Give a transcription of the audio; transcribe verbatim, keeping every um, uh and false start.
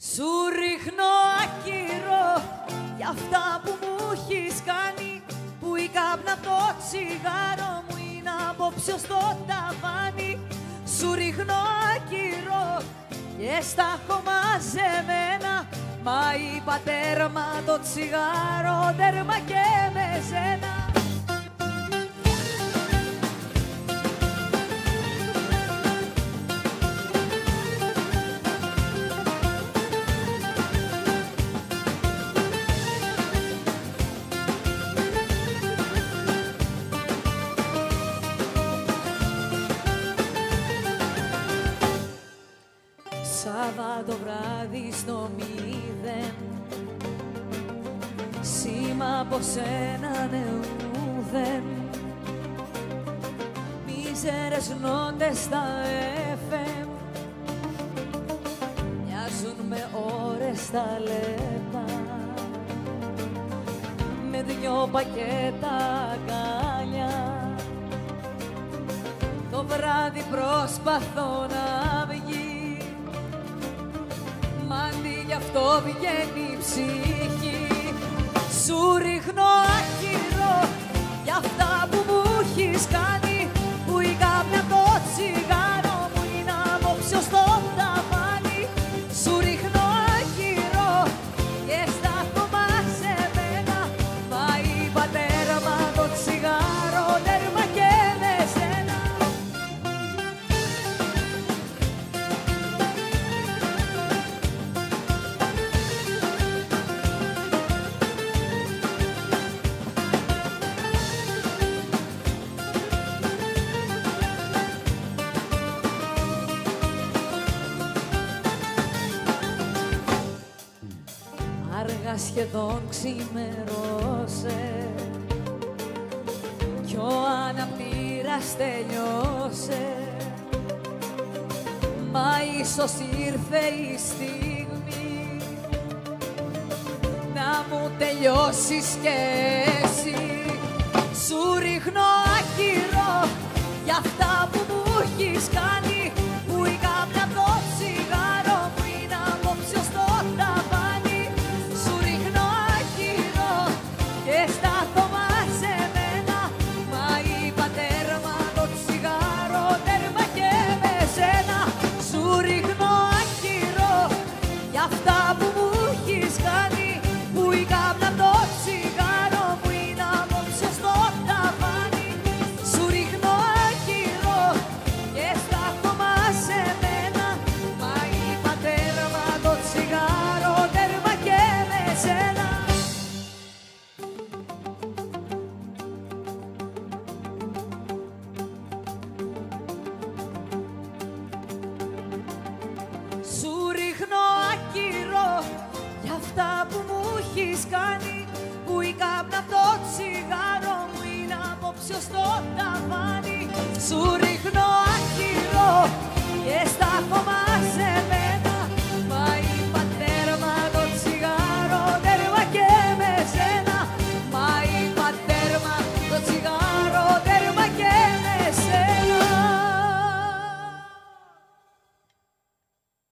Σου ρίχνω άκυρο για αυτά που μου έχεις κάνει, που η κάπνα απ' το τσιγάρο μου είναι απόψε στο ταβάνι. Σου ρίχνω άκυρο και στα έχω μαζεμένα, μα είπα τέρμα το τσιγάρο, τέρμα και με σένα. Σάββατο βράδυ στο μηδέν, σήμα από σένα ναι ουδέν. Μίζερες νότες στα εφ εμ μοιάζουν με ώρες τα λεπτά, με δυο πακέτα αγκάλια. Το βράδυ προσπαθώ να βγει, μ' αντί γι' αυτό βγαίνει η ψυχή. Σου ρίχνω άκυρο για αυτά που μου έχεις κάνει, που η κάπνα απ' το τσιγάρο μου είναι απόψε στο ταβάνι. Σου ρίχνω άκυρο και στα έχω μαζεμένα, μα είπα τέρμα το τσιγάρο, τέρμα και με σένα. Αργά σχεδόν ξημερώσε κι ο αναπτήρας τελειώσε, μα ίσως ήρθε η στιγμή να μου τελειώσεις κι εσύ. Σου ρίχνω άκυρο για αυτά που μου έχεις κάνει, που η κάπνα απ' το τσιγάρο μου είναι απόψε στο ταβάνι. Σου ρίχνω άκυρο και στα έχω μαζεμένα, μα είπα τέρμα το τσιγάρο, τέρμα και με σένα. Σου ρίχνω άκυρο για αυτά που μου έχεις κάνει, που η κάπνα απ' το τσιγάρο μου είναι απόψε στο ταβάνι. Σου ρίχνω άκυρο και στα έχω μαζεμένα, μα είπα τέρμα το τσιγάρο, τέρμα και με σένα. Σου ρίχνω άκυρο για αυτά που μου έχεις κάνει, που η κάπνα απ' το τσιγάρο μου είναι απόψε στο ταβάνι. Σου